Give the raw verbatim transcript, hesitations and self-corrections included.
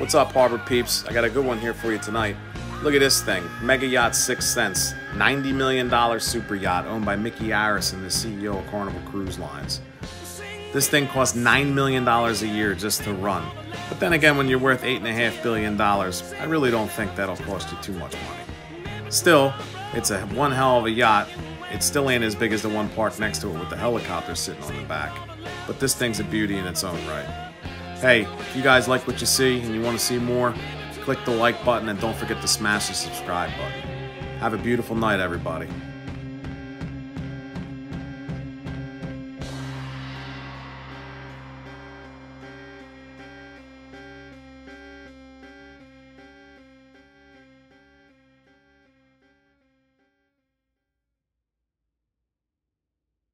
What's up, Harbor peeps? I got a good one here for you tonight. Look at this thing, Mega Yacht Sixth Sense, ninety million dollar super yacht owned by Micky Arison, the C E O of Carnival Cruise Lines. This thing costs nine million dollars a year just to run. But then again, when you're worth eight point five billion dollars, I really don't think that'll cost you too much money. Still, it's a one hell of a yacht. It still ain't as big as the one parked next to it with the helicopter sitting on the back. But this thing's a beauty in its own right. Hey, if you guys like what you see and you want to see more, click the like button and don't forget to smash the subscribe button. Have a beautiful night, everybody.